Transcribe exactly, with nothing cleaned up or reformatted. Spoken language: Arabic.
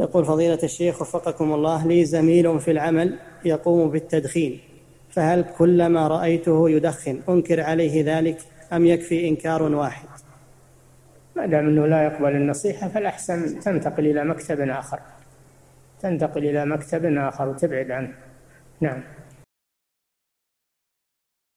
يقول فضيلة الشيخ وفقكم الله، لي زميل في العمل يقوم بالتدخين، فهل كلما رأيته يدخن أنكر عليه ذلك أم يكفي إنكار واحد؟ ما دام أنه لا يقبل النصيحة فالأحسن تنتقل إلى مكتب آخر تنتقل إلى مكتب آخر وتبعد عنه. نعم.